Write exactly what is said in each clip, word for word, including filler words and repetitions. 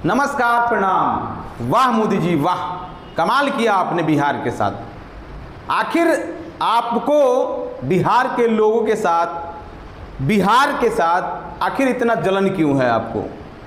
नमस्कार, प्रणाम। वाह मोदी जी वाह, कमाल किया आपने बिहार के साथ। आखिर आपको बिहार के लोगों के साथ, बिहार के साथ आखिर इतना जलन क्यों है आपको?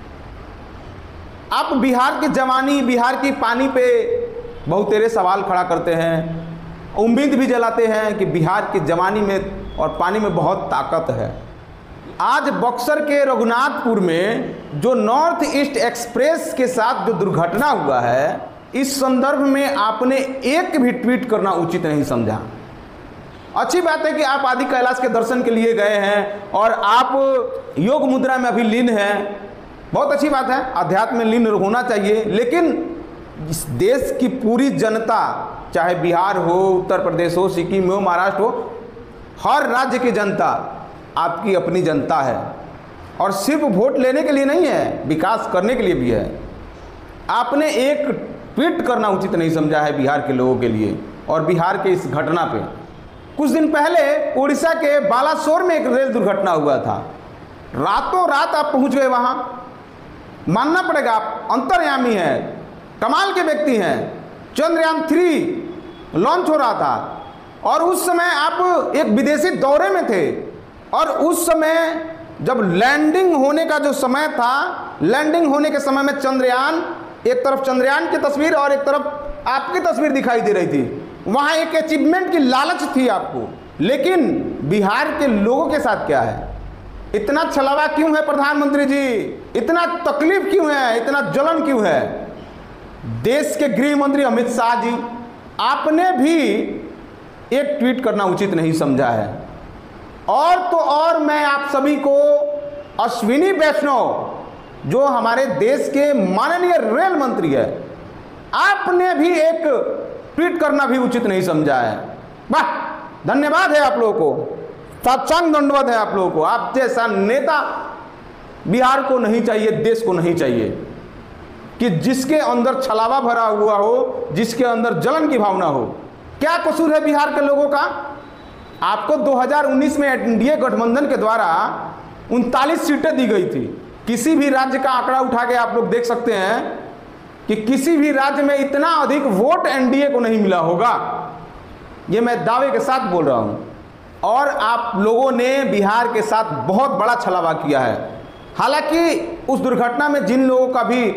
आप बिहार की जवानी, बिहार की पानी पे बहुत तेरे सवाल खड़ा करते हैं, उम्मीद भी जलाते हैं कि बिहार की जवानी में और पानी में बहुत ताकत है। आज बक्सर के रघुनाथपुर में जो नॉर्थ ईस्ट एक्सप्रेस के साथ जो दुर्घटना हुआ है, इस संदर्भ में आपने एक भी ट्वीट करना उचित नहीं समझा। अच्छी बात है कि आप आदि कैलाश के दर्शन के लिए गए हैं और आप योग मुद्रा में अभी लीन हैं, बहुत अच्छी बात है, अध्यात्म में लीन होना चाहिए। लेकिन इस देश की पूरी जनता, चाहे बिहार हो, उत्तर प्रदेश हो, सिक्किम हो, महाराष्ट्र हो, हर राज्य की जनता आपकी अपनी जनता है और सिर्फ वोट लेने के लिए नहीं है, विकास करने के लिए भी है। आपने एक ट्वीट करना उचित नहीं समझा है बिहार के लोगों के लिए और बिहार के इस घटना पे। कुछ दिन पहले उड़ीसा के बालासोर में एक रेल दुर्घटना हुआ था, रातों रात आप पहुंच गए वहां। मानना पड़ेगा, आप अंतर्यामी हैं, कमाल के व्यक्ति हैं। चंद्रयान थ्री लॉन्च हो रहा था और उस समय आप एक विदेशी दौरे में थे और उस समय जब लैंडिंग होने का जो समय था, लैंडिंग होने के समय में चंद्रयान, एक तरफ चंद्रयान की तस्वीर और एक तरफ आपकी तस्वीर दिखाई दे रही थी। वहां एक अचीवमेंट की लालच थी आपको। लेकिन बिहार के लोगों के साथ क्या है? इतना छलावा क्यों है प्रधानमंत्री जी? इतना तकलीफ क्यों है? इतना जलन क्यों है? देश के गृह मंत्री अमित शाह जी, आपने भी एक ट्वीट करना उचित नहीं समझा है। और तो और मैं आप सभी को अश्विनी वैष्णव, जो हमारे देश के माननीय रेल मंत्री है, आपने भी एक ट्वीट करना भी उचित नहीं समझा है। वाह, धन्यवाद है आप लोगों को, साष्टांग दंडवत है आप लोगों को। आप जैसा नेता बिहार को नहीं चाहिए, देश को नहीं चाहिए, कि जिसके अंदर छलावा भरा हुआ हो, जिसके अंदर जलन की भावना हो। क्या कसूर है बिहार के लोगों का? आपको दो हज़ार उन्नीस में एनडीए गठबंधन के द्वारा उनतालीस सीटें दी गई थी। किसी भी राज्य का आंकड़ा उठा के आप लोग देख सकते हैं कि किसी भी राज्य में इतना अधिक वोट एनडीए को नहीं मिला होगा, ये मैं दावे के साथ बोल रहा हूं। और आप लोगों ने बिहार के साथ बहुत बड़ा छलावा किया है। हालांकि उस दुर्घटना में जिन लोगों का भी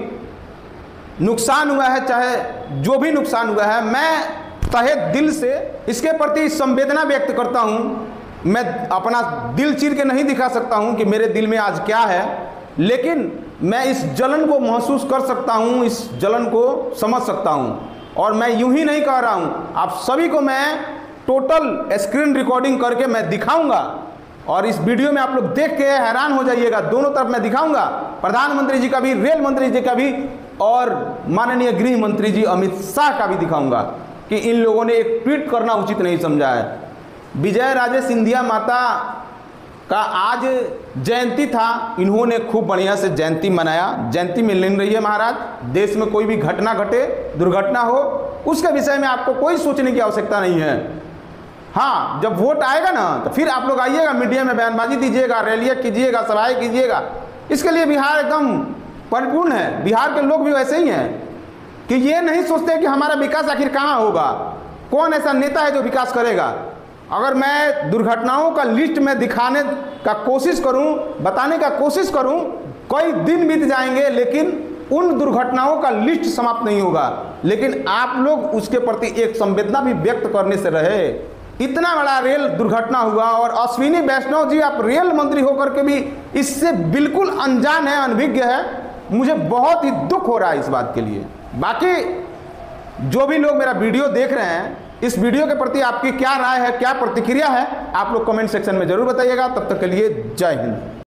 नुकसान हुआ है, चाहे जो भी नुकसान हुआ है, मैं तहे दिल से इसके प्रति संवेदना व्यक्त करता हूं। मैं अपना दिल चीर के नहीं दिखा सकता हूं कि मेरे दिल में आज क्या है, लेकिन मैं इस जलन को महसूस कर सकता हूं, इस जलन को समझ सकता हूं। और मैं यूं ही नहीं कह रहा हूं, आप सभी को मैं टोटल स्क्रीन रिकॉर्डिंग करके मैं दिखाऊंगा और इस वीडियो में आप लोग देख के हैरान हो जाइएगा। दोनों तरफ मैं दिखाऊंगा, प्रधानमंत्री जी का भी, रेल मंत्री जी का भी और माननीय गृह मंत्री जी अमित शाह का भी दिखाऊंगा कि इन लोगों ने एक ट्वीट करना उचित नहीं समझा है। विजय राजे सिंधिया माता का आज जयंती था, इन्होंने खूब बढ़िया से जयंती मनाया। जयंती में लीन रही है महाराज। देश में कोई भी घटना घटे, दुर्घटना हो, उसके विषय में आपको कोई सोचने की आवश्यकता नहीं है। हाँ, जब वोट आएगा ना तो फिर आप लोग आइएगा, मीडिया में बयानबाजी दीजिएगा, रैलियाँ कीजिएगा, सभाएं कीजिएगा। इसके लिए बिहार एकदम परिपूर्ण है। बिहार के लोग भी वैसे ही हैं कि ये नहीं सोचते कि हमारा विकास आखिर कहाँ होगा, कौन ऐसा नेता है जो विकास करेगा। अगर मैं दुर्घटनाओं का लिस्ट में दिखाने का कोशिश करूं, बताने का कोशिश करूं, कई दिन बीत जाएंगे, लेकिन उन दुर्घटनाओं का लिस्ट समाप्त नहीं होगा। लेकिन आप लोग उसके प्रति एक संवेदना भी व्यक्त करने से रहे। इतना बड़ा रेल दुर्घटना हुआ और अश्विनी वैष्णव जी, आप रेल मंत्री होकर के भी इससे बिल्कुल अनजान है, अनभिज्ञ है। मुझे बहुत ही दुख हो रहा है इस बात के लिए। बाकी जो भी लोग मेरा वीडियो देख रहे हैं, इस वीडियो के प्रति आपकी क्या राय है, क्या प्रतिक्रिया है, आप लोग कमेंट सेक्शन में जरूर बताइएगा। तब तक के लिए जय हिंद।